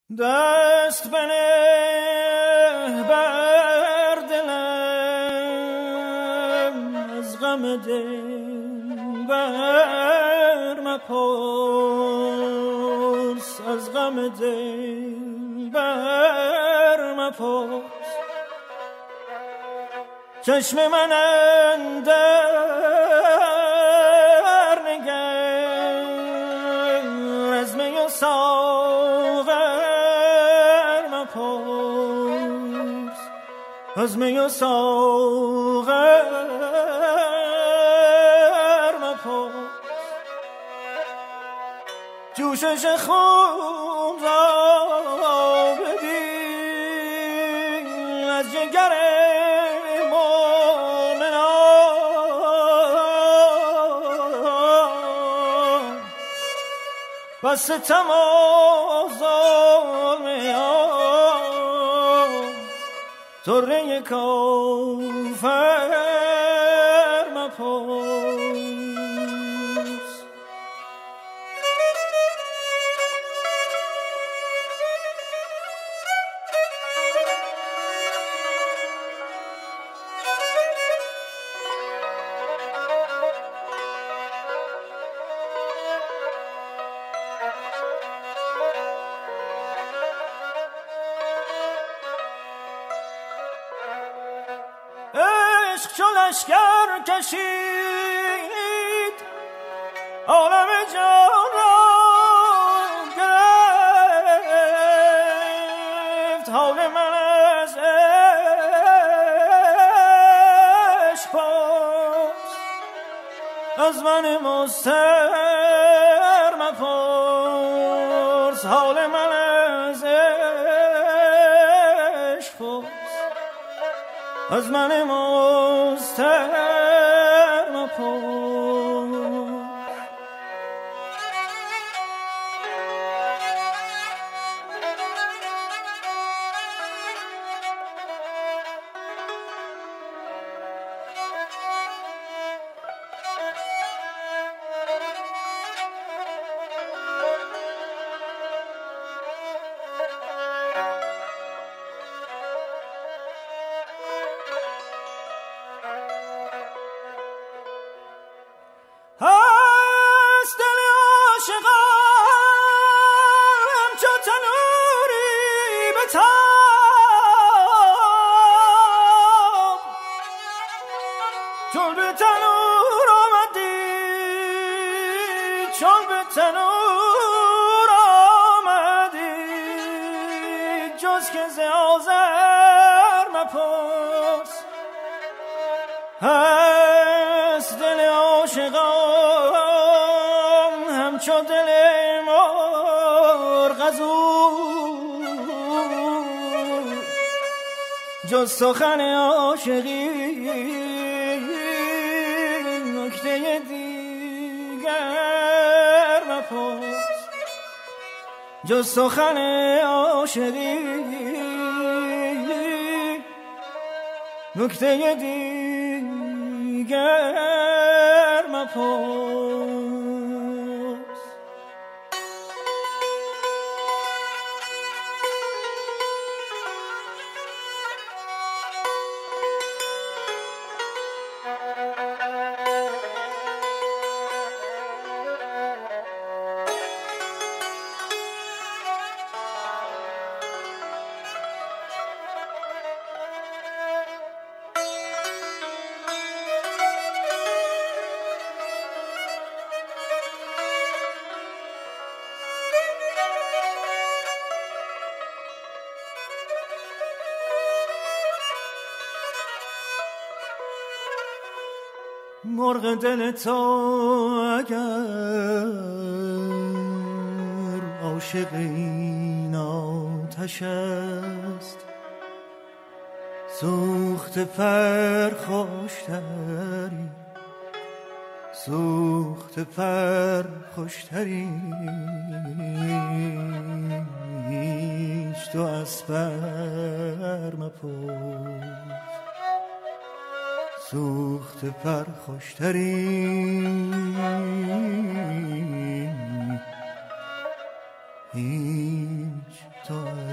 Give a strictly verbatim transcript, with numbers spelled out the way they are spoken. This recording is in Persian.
دست بنه بر دلم، از غم دل بر مپرس، از غم دل بر مپرس. چشم من اندر نگر، از می و ساغر مپرس، از می و ساغر مپرس. جوشش خون را ببین، از جگر و ستم و ظلمیان، طره کافر مپرس. عشق چو لشکر کشید، عالم جان را گرفت. حال من از عشق پرس، از من مضطر مپرس. حال من از عشق پرس، از من مضطر مپرس. هست دل عاشقم چو تنوری به تاب، چون به تنور آمدی، چون به تنور آمدی، جز که ز آذر مپرس. هست دل عاشقان همچو دل مرغ از او، جز سخن عاشقی نکته دیگر مپرس. جز سخن عاشقی نکته دیگر مپرس. مرغ دل تو اگر عاشق این آتش است، سوخت پر خوشتری، سوخت پر خوشتری. هیچ تو از پر مپرس، سوخت پر خوشتری. هیچ تو